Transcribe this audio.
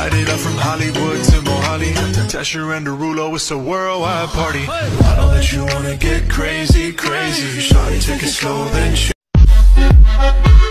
Light it up from Hollywood to Mohali, Tesher and Derulo, it's a worldwide party. I know that you wanna get crazy, crazy. Shawty, take it slow, then